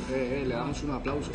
Le damos un aplauso.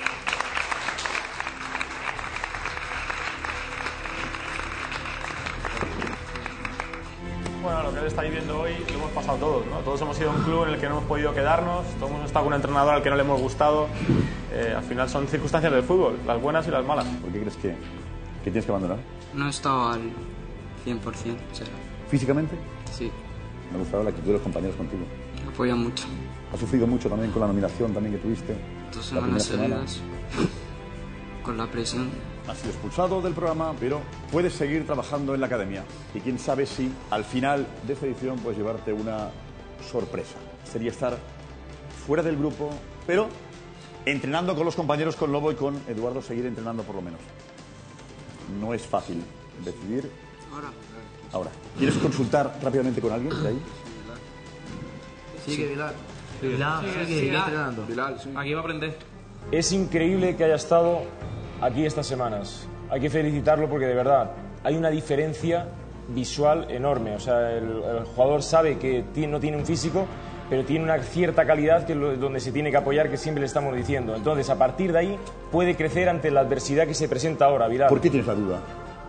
Bueno, lo que él está viviendo hoy lo hemos pasado todos, ¿no? Todos hemos sido un club en el que no hemos podido quedarnos, todos hemos estado con un entrenador al que no le hemos gustado. Al final son circunstancias del fútbol, las buenas y las malas. ¿Por qué crees que tienes que abandonar? No he estado al 100%, o sea, ¿Físicamente? sí, Me ha gustado la actitud de los compañeros contigo. me apoyan mucho. ¿Has sufrido mucho también con la nominación también que tuviste? 2 la primera semanas seguidas, con la presión. Has sido expulsado del programa, pero puedes seguir trabajando en la academia. Y quién sabe si al final de esta edición puedes llevarte una sorpresa. Sería estar fuera del grupo, pero entrenando con los compañeros, con Lobo y con Eduardo, seguir entrenando por lo menos. No es fácil decidir. Ahora, ¿quieres consultar rápidamente con alguien de ahí? Sigue, Bilal. Sigue entrenando. Bilal, sí. Aquí va a aprender. Es increíble que haya estado aquí estas semanas. Hay que felicitarlo porque de verdad hay una diferencia visual enorme. O sea, el jugador sabe que no tiene un físico, pero tiene una cierta calidad que es donde se tiene que apoyar, que siempre le estamos diciendo. Entonces, a partir de ahí, puede crecer ante la adversidad que se presenta ahora, Bilal. ¿Por qué tienes la duda?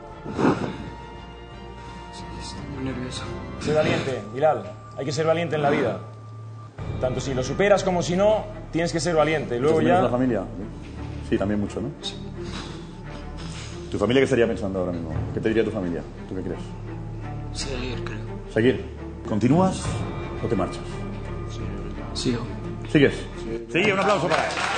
Estoy muy nervioso. Sé valiente, Bilal. Hay que ser valiente en la vida. Tanto si lo superas como si no, tienes que ser valiente. Luego ya... ¿La familia? Sí, también mucho, ¿no? ¿Tu familia qué estaría pensando ahora mismo? ¿Qué te diría tu familia? ¿Tú qué crees? Seguir, creo. ¿Seguir? ¿Continúas o te marchas? Sigo. ¿Sigues? Sí, un aplauso para él.